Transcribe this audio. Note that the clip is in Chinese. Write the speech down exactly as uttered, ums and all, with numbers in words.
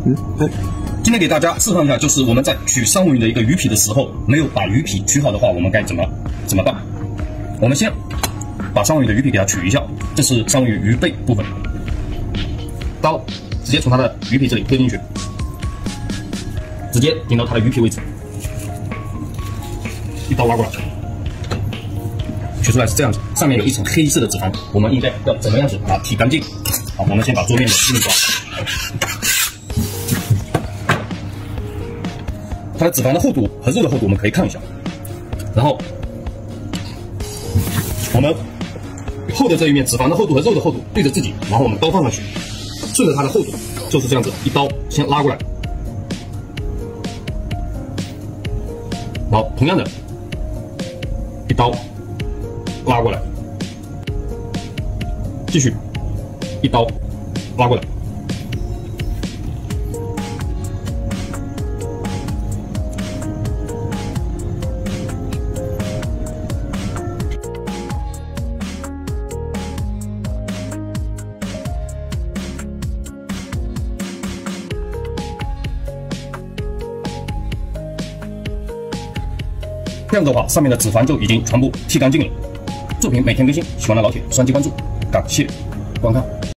嗯，对。今天给大家示范一下，就是我们在取三文鱼的一个鱼皮的时候，没有把鱼皮取好的话，我们该怎么怎么办？我们先把三文鱼的鱼皮给它取一下，这是三文鱼鱼背部分，刀直接从它的鱼皮这里推进去，直接顶到它的鱼皮位置，一刀挖过来，取出来是这样子，上面有一层黑色的脂肪，我们应该要怎么样子把它剔干净？好，我们先把桌面的湿泥抓。它的脂肪的厚度和肉的厚度我们可以看一下，然后我们厚的这一面脂肪的厚度和肉的厚度对着自己，然后我们刀放上去，顺着它的厚度就是这样子，一刀先拉过来，然后同样的一刀拉过来，继续一刀拉过来。这样的话，上面的脂肪就已经全部剔干净了。作品每天更新，喜欢的老铁双击关注，感谢观看。